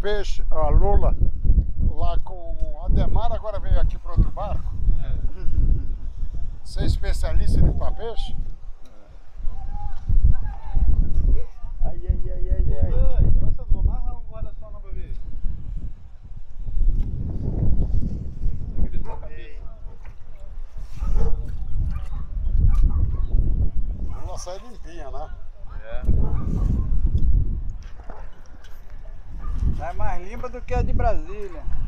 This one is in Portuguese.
peixe, a Lula, lá com o Ademar, agora veio aqui para outro barco. Você é especialista em limpar peixe? Nossa, não amarra um guarda-sol não, bebê. Ela sai limpinha, né? É. É mais limpa do que a de Brasília.